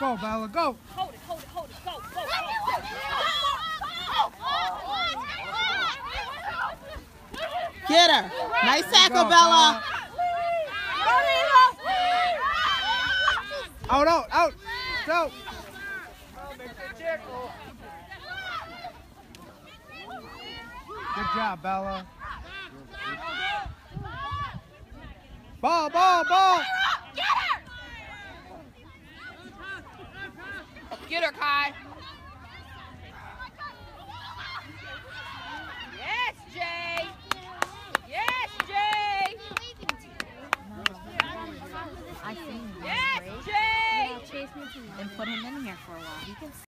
Go, Bella, go. Hold it, go, go, go. Get her. Nice tackle, Go, Bella. Out. Go. Good job, Bella. Ball. Get her, Kai. Yes, Jay. Yes, Jay. I think Yes, Jay. and put him in here for a while. He can